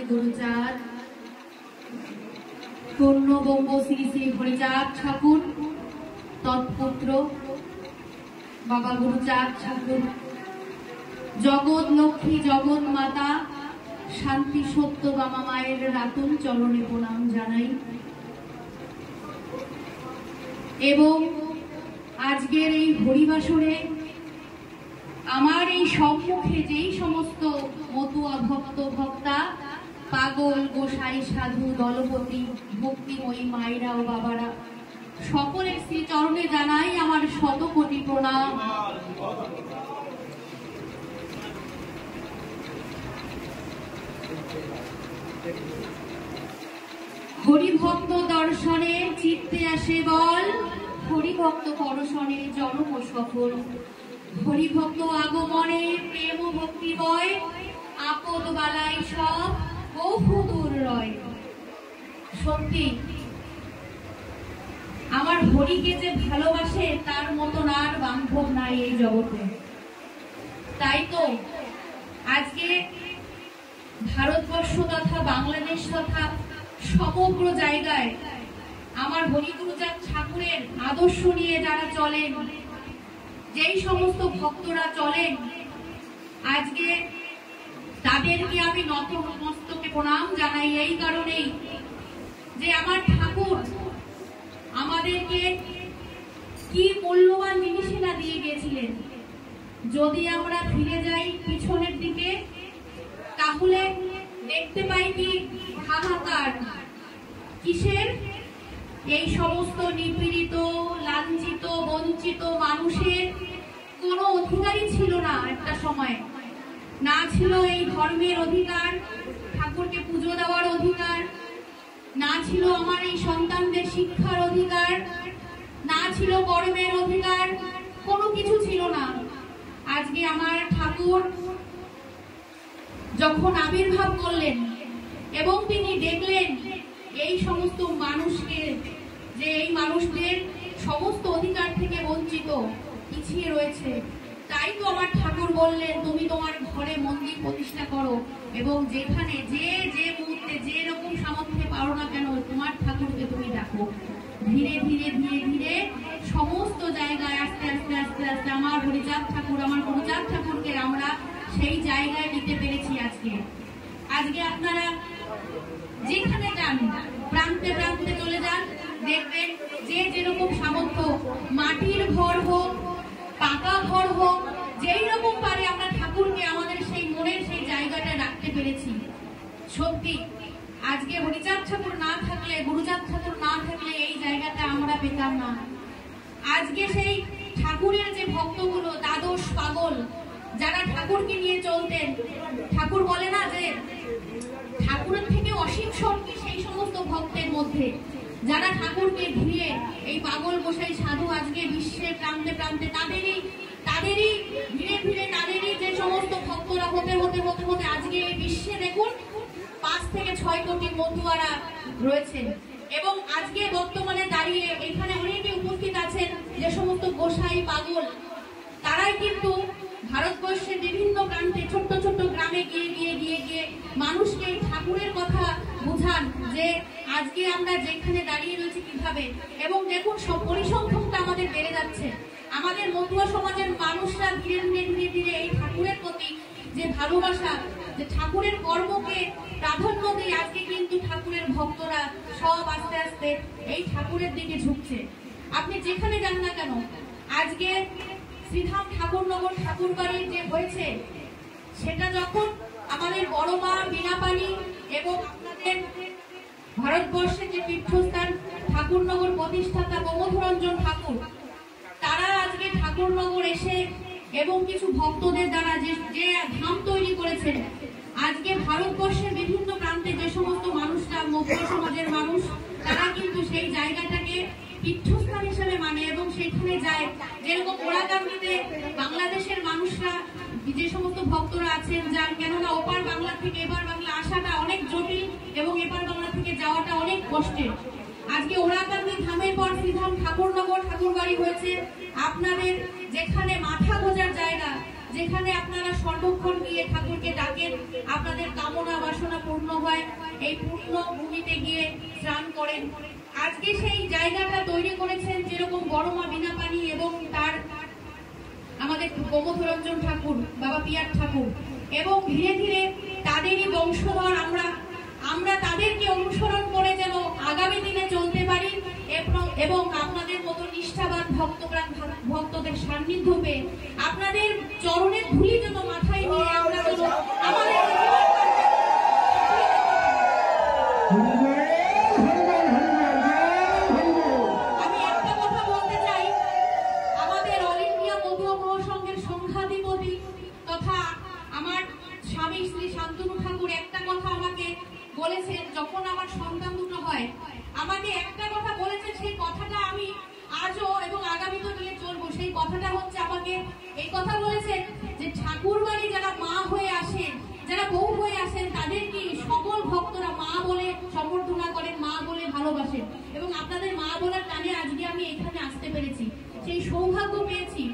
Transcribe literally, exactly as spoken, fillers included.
গুরুচাঁদ পূর্ণবঙ্গ শ্রী শ্রী হরিচাঁদ ঠাকুর তৎপুত্র বাবা গুরুচাঁদ ঠাকুর, জগৎ লক্ষ্মী জগৎ মাতা শান্তি সত্য বামা মায়ের রাতুল চরণে প্রণাম জানাই। এবং আজকের এই হরিবাসরে আমার এই সম্মুখে যেই সমস্ত মতুয়া ভক্ত ভক্তা পাগল গোসাই সাধু দলপতি ভক্তিময়ী মায়েরা ও বাবারা সকলের শ্রী চরণে জানাই আমার শত কোটি প্রণাম। হরিভক্ত দর্শনে চিত্তে আসে বল, হরিভক্ত পরশনে জনম সফল। হরিভক্ত আগমনে প্রেম ভক্তি বয়, আপদ বালাই সব বহু দূর রয়। সত্যি আমার হরিকে যে ভালোবাসে তার মতন আর বান্ধব নাই এই জগতে। তাই তো আজকে ভারতবর্ষ তথা বাংলাদেশ তথা সমগ্র জায়গায় আমার হরিগুরুচাঁদ ঠাকুরের আদর্শ নিয়ে যারা চলেন, যেই সমস্ত ভক্তরা চলেন, আজকে তাদেরকে আমি নতমস্তকে প্রণাম জানাই এই কারণেই যে আমার ঠাকুর আমাদেরকে কি মূল্যবান জিনিসই না দিয়ে গিয়েছিলেন। যদি আমরা ফিরে যাই পিছনের দিকে তাহলে দেখতে পাই কি হাহাকার, কিসের? এই সমস্ত নিপীড়িত লাঞ্ছিত বঞ্চিত মানুষের কোনো অধিকারই ছিল না একটা সময়। না ছিল এই ধর্মের অধিকার, ঠাকুরকে পুজো দেওয়ার অধিকার, না ছিল আমার এই সন্তানদের শিক্ষার অধিকার, না ছিল কর্মের অধিকার, কোনো কিছু ছিল না। আজকে আমার ঠাকুর যখন আবির্ভাব করলেন এবং তিনি দেখলেন এই সমস্ত মানুষকে, যে এই মানুষদের সমস্ত অধিকার থেকে বঞ্চিত পিছিয়ে রয়েছে, তাই তো আমার ঠাকুর বললেন তুমি তোমার ঘরে মন্দির প্রতিষ্ঠা করো এবং যেখানে যে যে মুহূর্তে যে রকম সামর্থ্যে পারো না কেন তোমার ঠাকুরকে তুমি ডাকো। ধীরে ধীরে ধীরে ধীরে সমস্ত জায়গায় আস্তে আস্তে আস্তে আস্তে আমার হরিচাঁদ ঠাকুর আমার গুরুচাঁদ ঠাকুরকে আমরা সেই জায়গায় নিতে পেরেছি। আজকে আজকে আপনারা যেখানে যান প্রান্তে প্রান্তে চলে যান, দেখবেন যে যেরকম সামর্থ্য, মাটির ঘর হোক পাকা ঘর হোক, যেই রকম পারে আমরা ঠাকুরকে আমাদের সেই মনের সেই জায়গাটা রাখতে পেরেছি। সত্যি আজকে হরিচাঁদ ঠাকুর না থাকলে, গুরুচাঁদ ঠাকুর না থাকলে এই জায়গাটা আমরা পেতাম না। আজকে সেই ঠাকুরের যে ভক্তগুলো দ্বাদশ পাগল যারা ঠাকুরকে নিয়ে চলতেন, ঠাকুর বলে না যে ঠাকুরের থেকে অসীম শক্তি সেই সমস্ত ভক্তের মধ্যে যারা ঠাকুরকে ঘিরে এই পাগল গোসাই সাধু আজকে বিশ্বের প্রান্তে প্রান্তে তাদেরই তাদেরই ধীরে ধীরে তাদেরই যে সমস্ত ভক্তরা হতে হতে হতে হতে আজকে এই বিশ্বে দেখুন পাঁচ থেকে ছয় কোটি মতুয়ারা রয়েছেন। এবং আজকে বর্তমানে দাঁড়িয়ে এখানে অনেকে উপস্থিত আছেন যে সমস্ত গোসাই পাগল, তারাই কিন্তু ভারতবর্ষের বিভিন্ন প্রান্তে ছোট্ট ছোট্ট গ্রামে গিয়ে গিয়ে গিয়ে গিয়ে মানুষকে ঠাকুরের কথা বুঝান যে আজকে আমরা যেখানে দাঁড়িয়ে রয়েছি কিভাবে। এবং দেখুন সব পরিসংখ্যানটা আমাদের বেড়ে যাচ্ছে। আমাদের মতুয়া সমাজের মানুষরা ধীরে ধীরে ধীরে ধীরে এই ঠাকুরের প্রতি যে ভালোবাসা, যে ঠাকুরের কর্মকে প্রাধান্য দিয়ে আজকে কিন্তু ঠাকুরের ভক্তরা সব আস্তে আস্তে এই ঠাকুরের দিকে ঝুঁকছে। আপনি যেখানে যান না কেন, আজকে শ্রীধাম ঠাকুরনগর ঠাকুর বাড়ির যে হয়েছে সেটা যখন আমাদের বড় মা বীণাপাণি এবং আপনাদের ভারতবর্ষের যে তীর্থস্থান ঠাকুরনগর প্রতিষ্ঠাতা প্রমথরঞ্জন ঠাকুর, তারা আজকে ঠাকুরনগর এসে এবং কিছু ভক্তদের দ্বারা যে যে ধাম তৈরি করেছেন, আজকে ভারতবর্ষের বিভিন্ন প্রান্তে যে সমস্ত মানুষরা মতুয়া সমাজের মানুষ তারা কিন্তু সেই জায়গাটাকে তীর্থস্থান হিসেবে মানে এবং সেখানে যায়। যেরকম ওরাকান্দিতে বাংলাদেশের মানুষরা যে সমস্ত ভক্তরা আছেন যান, কেননা ওপার বাংলা থেকে এবার বাংলা আসাটা অনেক জটিল এবং এপার বাংলা থেকে যাওয়াটা অনেক কষ্টের। আজকে ওরাকান্দি ধামের পর শ্রীধাম ঠাকুরনগর ঠাকুর বাড়ি হয়েছে আপনাদের, যেখানে মাথা গোজার জায়গা, যেখানে আপনারা সর্বক্ষণ গিয়ে ঠাকুরকে ডাকেন, আপনাদের কামনা বাসনা পূর্ণ হয় এই পূর্ণ ভূমিতে গিয়ে স্নান করেন। আজকে সেই জায়গাটা তৈরি করেছেন যেরকম বড় মা বীণাপাণি এবং তার আমাদের গোমধরঞ্জন ঠাকুর, বাবা পিয়ার ঠাকুর, এবং ধীরে ধীরে তাদেরই বংশধর আমরা আমরা তাদেরকে অনুসরণ করে যেন আগামী দিনে চলতে পারি এবং আপনাদের মতো নিষ্ঠাবান ভক্তপ্রাণ ভক্তদের সান্নিধ্য পেয়ে আপনাদের চরণের ধুলি যেন মাথায় নিয়ে আমরা যেন আমাদের আমি একটা কথা বলতে চাই, আমাদের অল ইন্ডিয়া মধুয়া মহাসংঘের সংখ্যাধিপতি তথা আমার স্বামী শ্রী শান্তনু ঠাকুর একটা কথা আমাকে বলেছেন, যখন আমার সন্তান দুটো হয় আমাকে একটা কথা বলেছেন, সেই কথাটা আমি আজও এবং আগামীতে নিয়ে চলবো। সেই কথাটা হচ্ছে, আমাকে এই কথা বলেছেন যে ঠাকুর বাড়ি যারা মা হয়ে আসেন, যারা বউ হয়ে আসেন, তাদেরকে সকল ভক্তরা মা বলে সম্বর্ধনা করেন, মা বলে ভালোবাসেন, এবং আপনাদের মা বলার টানে আজকে আমি এখানে আসতে পেরেছি, সেই সৌভাগ্য পেয়েছি।